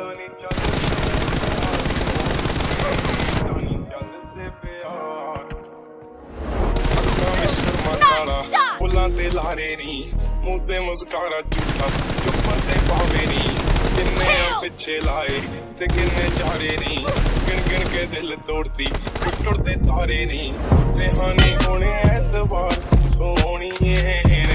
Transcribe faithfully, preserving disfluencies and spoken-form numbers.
फुलां ते लारे नी मूंह ते मुस्कारा झूठा चुप्पा ते पावे नी किन्ने पिछे लाए ते किन्ने चारे नी गिन गिन के दिल तोड़ती टुटते तारे नी रेहानी होने ऐतबार सोहणीए